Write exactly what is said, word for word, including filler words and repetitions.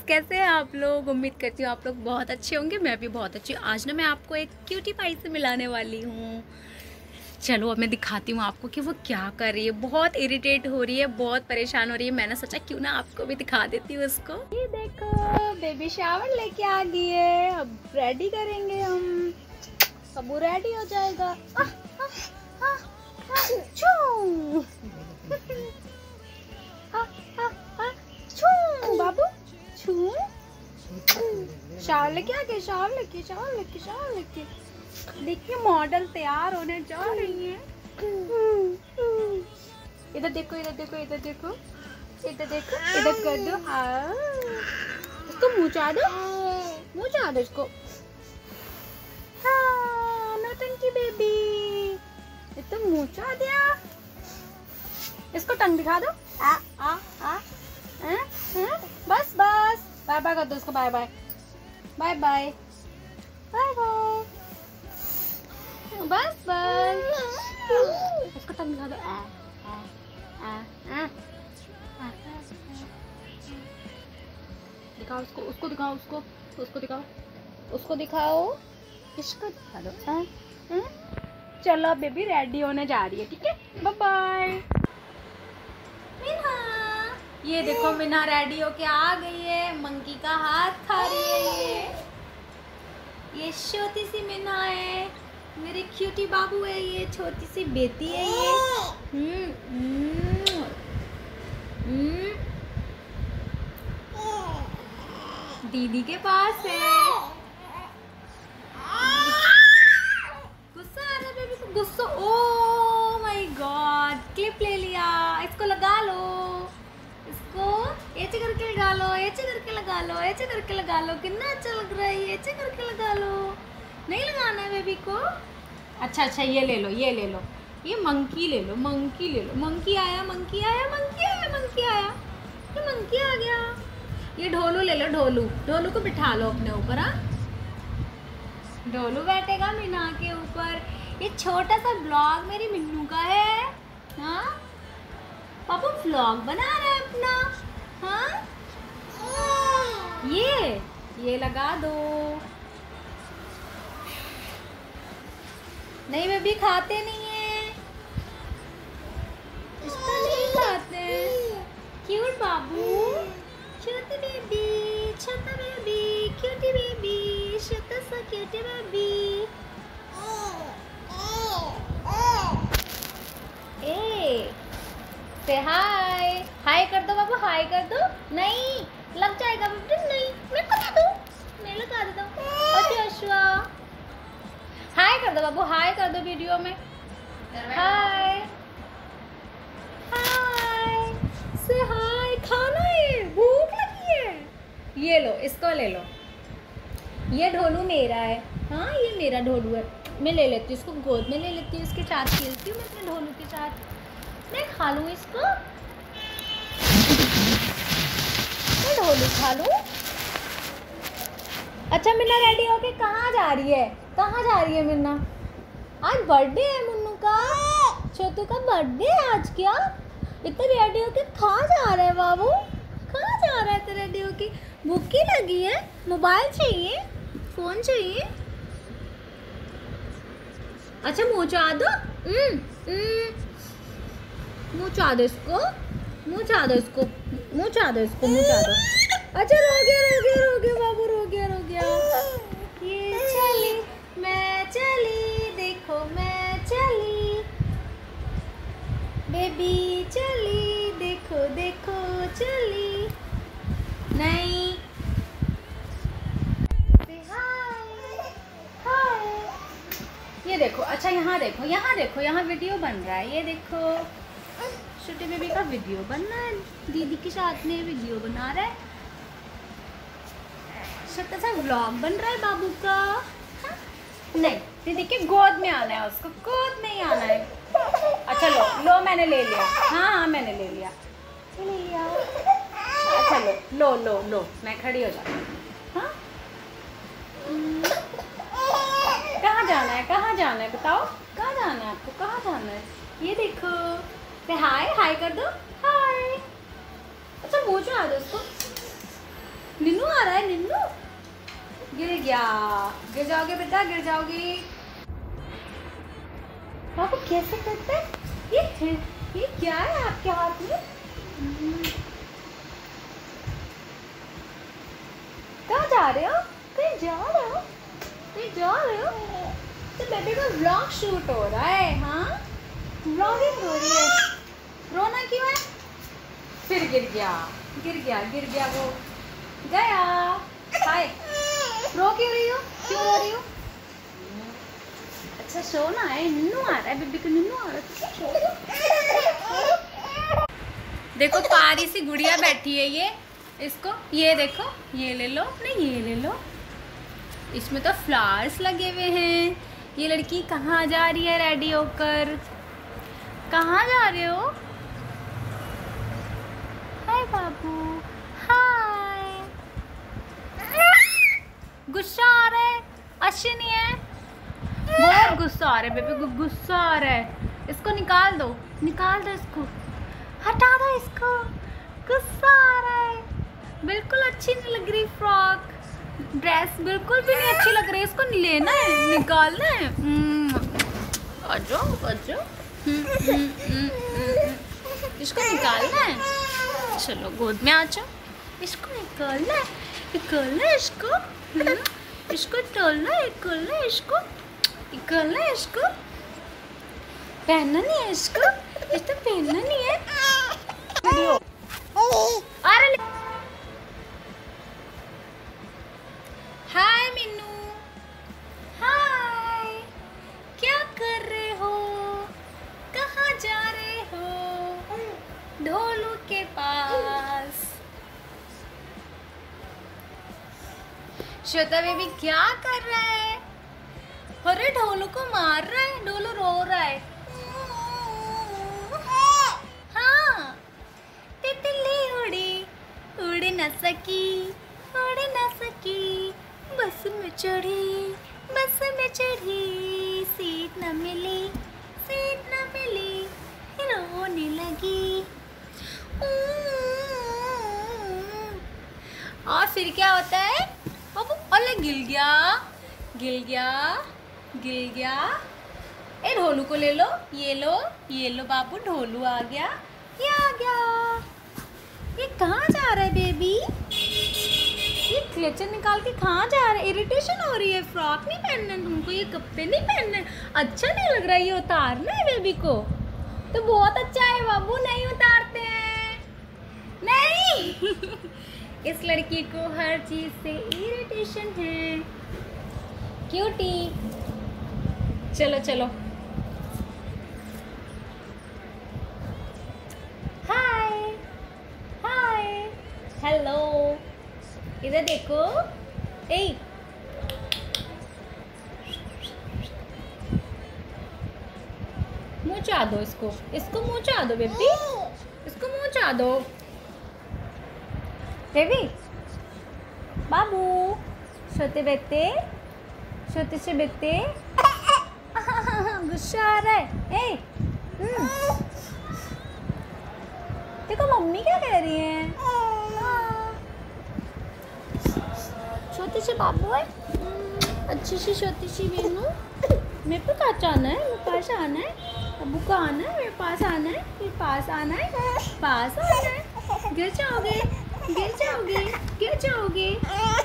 कैसे हैं आप लोग। उम्मीद करती हूँ आप लोग बहुत अच्छे होंगे, मैं भी बहुत अच्छी हूँ। आज ना मैं आपको एक क्यूटी पाई से मिलाने वाली हूँ। चलो अब मैं दिखाती हूँ आपको कि वो क्या कर रही है। बहुत इरिटेट हो रही है, बहुत परेशान हो रही है। मैंने सोचा क्यों ना आपको भी दिखा देती हूँ उसको। ये देखो बेबी शावर लेके आ गई है। अब रेडी करेंगे हम, अब वो रेडी हो जाएगा। आ, आ, आ, आ, छू। आ, आ, आ, छू बाबू छू। शावर लेके आ गए, शावर लेके शावर लेके शावर लेके। देखिए मॉडल तैयार होने जा रही है। इधर देखो इधर देखो इधर देखो इधर देखो इधर कर दो। हाँ इसको मुँह चाह दो, मुँह चाह दो इसको। हाँ नौटंकी बेबी, ये तो मुँह चाह दिया। इसको टंग दिखा दो। आ आ आ, आ, आ बस बस बाय बाय कर दो इसको। Bye bye bye bye bye bye बस बस इसको टंग दिखा दो। आ आ आ आ दिखाओ उसको, उसको दिखाओ, उसको उसको दिखाओ, उसको दिखाओ, इसको दिखा दो। आ, आ? चलो बेबी रेडी होने जा रही है, ठीक है। Bye bye. मीना, ये देखो मीना रेडी होके आ गई है। मंकी का हाथ खा रही है। ये ये छोटी सी मीना है, मेरे क्यूटी बाबू है। ये छोटी सी बेटी है ये। हम्म हम्म हम्म दीदी के पास है। गुस्सा आ रहा है बेबी को, गुस्सा। ओ माय गॉड, क्लिप ले लिया। इसको लगा लो, इसको ऐसे करके लगा लो, ऐसे करके लगा लो, ऐसे करके लगा लो। कितना अच्छा लग रहा है ये, ऐसे करके लगा लो। नहीं लगाना है बेबी को। अच्छा अच्छा ये ले लो, ये ले लो, ये मंकी ले लो, मंकी ले लो। मंकी आया, मंकी आया, मंकी आया, मंकी आया, ये मंकी आ गया। ये ढोलू ले लो, ढोलू, ढोलू को बिठा लो अपने ऊपर। हाँ ढोलू बैठेगा मीना के ऊपर। ये छोटा सा ब्लॉग मेरी मिन्नू का है। हाँ पापा व्लॉग बना रहा है अपना। हाँ ये ये लगा दो। नहीं बेबी खाते नहीं है, इसको नहीं खाते। क्यूट बाबू, छोटी बेबी, छोटा बेबी, क्यूटी बेबी, छोटा सा क्यूटी बेबी। ए से हाय, हाय कर दो बाबू, हाय कर दो। नहीं लग जाएगा बेबी, नहीं मैं लगा दूँ, मैं लगा देता हूँ। अच्छा अश्वा हाय कर दो बाबू, हाय कर दो वीडियो में। हाय हाय से हाय। खाना है, भूख लगी है। ये लो, इसको ले लो। ये ढोलू मेरा है। हाँ ये मेरा ढोलू है। मैं ले लेती हूँ इसको, गोद में ले लेती हूँ, इसके साथ खेलती हूँ मैं अपने ढोलू के साथ। मैं खा लूँ इसको, मैं ढोलू खा लूँ। अच्छा मिन्ना रेडी होके कहाँ जा रही है, कहाँ जा रही है मिन्ना? आज बर्थडे है मुन्नू का, छोटू का बर्थडे है आज। क्या इतना रेडी होके कहाँ जा रहा है बाबू, कहाँ जा रहा है इतना रेडी होके? भूखी लगी है, मोबाइल चाहिए, फोन चाहिए। अच्छा मुँह चाह दो, मुँह चाह दो इसको, मुँह चाह दो इसको, मुँह चाह दो इसको, मुँह चाह दो। अच्छा रो गया रो गया रो गया बाबू, रो गया रो गया। ये चली मैं चली, देखो मैं चली, बेबी चली, देखो देखो चली। नहीं हाय हाय। ये देखो, अच्छा यहाँ देखो, यहाँ देखो, यहाँ वीडियो बन रहा है। ये देखो छोटे बेबी का वीडियो बन रहा है, दीदी के साथ में वीडियो बना रहा है। छोटा सा व्लॉग बन रहा है बाबू का। हा? नहीं दीदी के गोद में आना है, उसको गोद में ही आना है। अच्छा लो लो, मैंने ले लिया। हाँ हाँ मैंने ले लिया, ले लिया। अच्छा लो लो लो लो, मैं खड़ी हो जाती हूँ। हाँ कहाँ जाना है, कहाँ जाना है बताओ, कहाँ जाना है आपको, कहाँ जाना है? ये देखो, से हाय, हाय कर दो, हाय। अच्छा मुँह चढ़ा दो उसको, निन्नू आ रहा है, निन्नू गिर गया। गिर जाओगे बेटा, गिर जाओगी। बाबू कैसे करते हैं ये? ये क्या है आपके हाथ में? कहाँ जा रहे हो? कहीं जा रहे हो? कहीं जा रहे हो? तो बेटे का व्लॉग शूट हो रहा है। हाँ, व्लॉगिंग हो रही है। रोना क्यों है? फिर गिर गया, गिर गया, गिर गया, वो गया। हाय, रो क्यों रही हो? क्यों रो रही हो? अच्छा सोना है। निन्नू आ रहा है, बेबी को निन्नू आ रहा है। देखो पारी सी गुड़िया बैठी है ये। इसको ये देखो, ये ले लो, नहीं ये ले लो। इसमें तो फ्लावर्स लगे हुए हैं। ये लड़की कहाँ जा रही है रेडी होकर? कहाँ जा रहे हो? हाय बाबू, हाय। गुस्सा आ रहा है, अच्छी नहीं है। बहुत गुस्सा आ रहा है बेबी को, गुस्सा आ रहा है। इसको निकाल दो, निकाल दो इसको, हटा दो इसको। गुस्सा आ रहा है, बिल्कुल अच्छी नहीं लग रही फ्रॉक, ड्रेस बिल्कुल भी नहीं अच्छी लग रही है। इसको लेना है, निकालना है। आ जाओ, आ जाओ। इसको निकालना है। चलो गोद में आ जाओ। इसको निकालना है, निकालना है इसको। इसको तोलना है, निकालना है इसको, निकालना है इसको। पहनना नहीं है इसको, ये तो पहनना नहीं है। वीडियो अरे हाय मिन्नू, हाय। क्या कर रहे हो? कहाँ जा रहे हो? ढोलू के पास। श्वेता बेबी क्या कर रहा है? अरे ढोलू को मार रहा है, ढोलू रो रहा है। हाँ, तितली उड़ी, उड़ न सकी, उड़ न सकी, बस में चढ़ी, बस में चढ़ी, सीट न मिली, सीट न मिली, रोने लगी। और फिर क्या होता है? अब अरे गिल गया, गिल गया, गिल गया। ए ढोलू को ले लो, ये लो, ये लो बाबू, ढोलू आ गया, ये आ गया। ये कहाँ जा रहा है बेबी? ये क्लेचर निकाल के कहाँ जा रहा है? इरिटेशन हो रही है। फ्रॉक नहीं पहनना है तुमको, ये कपड़े नहीं पहनना है, अच्छा नहीं लग रहा है। ये उतारना है बेबी को तो बहुत अच्छा है बाबू, नहीं उतारते हैं, नहीं। इस लड़की को हर चीज से इरिटेशन है। क्यूटी, चलो चलो। हाय, हाय, हेलो, इधर देखो। ए मुँह चाह दो इसको, इसको मुँह चाह दो बेबी, इसको मुँह चाह दो बेबी। बाबू, सोते बेटे, सोते से बेटे। गुस्सा आ रहा है। ए देखो मम्मी क्या कह रही है। छोटी सी बाबू है, अच्छी सी छोटी सी बेनू। मेरे पे पास आना है, मेरे पास आना है, अबू का आना है, मेरे पास आना है, मेरे पास आना है, पास आना है। गिर जाओगे, गिर जाओगे, गिर जाओगे।